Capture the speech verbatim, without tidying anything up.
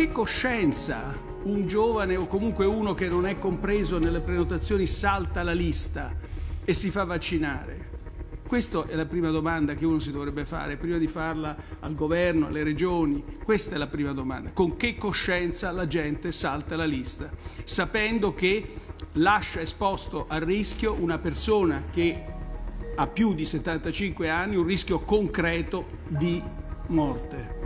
che coscienza un giovane o comunque uno che non è compreso nelle prenotazioni salta la lista e si fa vaccinare? Questa è la prima domanda che uno si dovrebbe fare, prima di farla al governo, alle regioni. Questa è la prima domanda. Con che coscienza la gente salta la lista, sapendo che lascia esposto al rischio una persona che ha più di settantacinque anni, un rischio concreto di morte?